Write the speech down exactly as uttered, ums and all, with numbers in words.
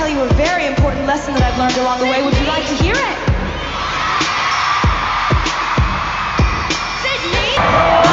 tell you a very important lesson that I've learned along the way. Would you like to hear it? Sydney!